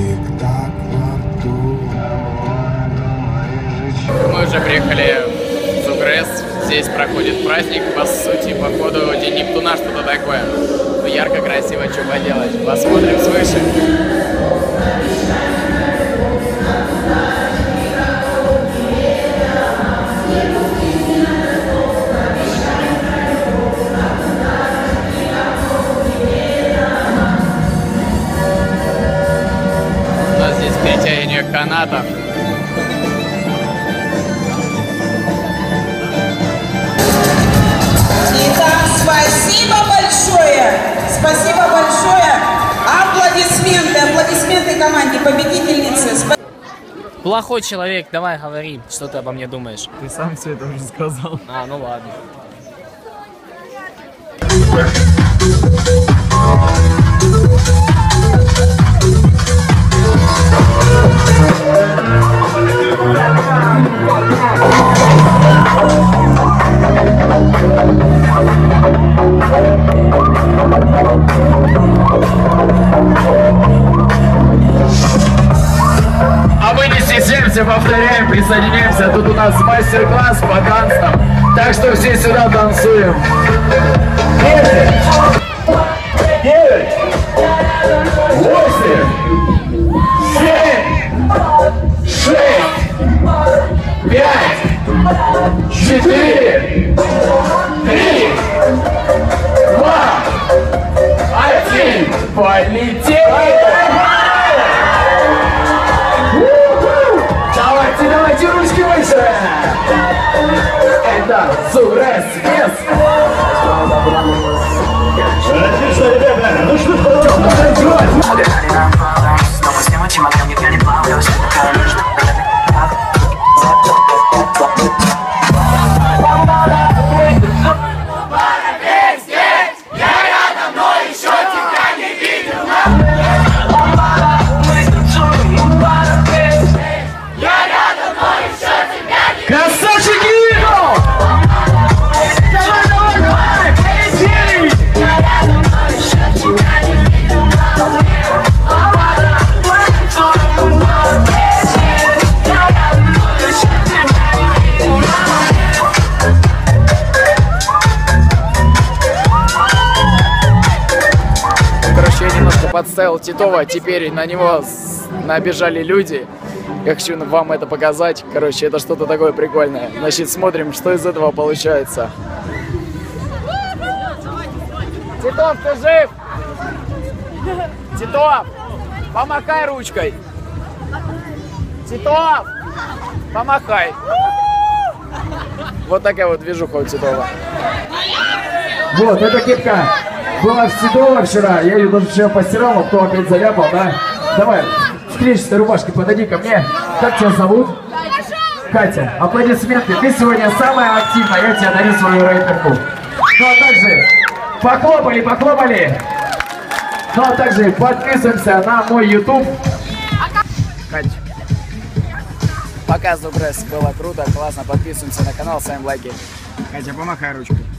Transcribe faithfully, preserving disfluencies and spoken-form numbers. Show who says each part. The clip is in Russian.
Speaker 1: Мы уже приехали в Зугрес. Здесь проходит праздник, по сути, походу, День Нептуна, что-то такое. Ну, ярко, красиво, что поделать. Посмотрим свыше. У нас здесь перетягивание канатов.
Speaker 2: Спасибо большое! Спасибо большое! Аплодисменты! Аплодисменты команде победительницы!
Speaker 1: Плохой человек, давай говори, что ты обо мне думаешь.
Speaker 3: Ты сам все это уже сказал.
Speaker 1: А, ну ладно.
Speaker 4: А мы не стесняемся, повторяем, присоединяемся. Тут у нас мастер-класс по танцам. Так что все сюда танцуем. Десять, девять, восемь, семь, шесть, пять, четыре, три, два, один. Полетели! Давайте, давайте ручки выше! Это Зугрес, yes! Отлично, ребята! Ну что, танцевать!
Speaker 1: Подставил Титова, теперь на него набежали люди. Я хочу вам это показать. Короче, это что-то такое прикольное. Значит, смотрим, что из этого получается. Титов, ты жив? Титов, помахай ручкой. Титов, помахай. Вот такая вот движуха у Титова.
Speaker 4: Вот, эта кепка была в Титова вчера, я ее даже вчера постирал, но кто опять заляпал, да? Давай, встречной рубашкой подойди ко мне. Как тебя зовут? Катя. Аплодисменты, ты сегодня самая активная, я тебе дарю свою рейперку. Ну а также, похлопали, похлопали. Ну а также подписываемся на мой YouTube.
Speaker 1: Катя. Пока, Зугрес, было круто, классно, подписываемся на канал, ставим лайки.
Speaker 3: Катя, помахай ручкой.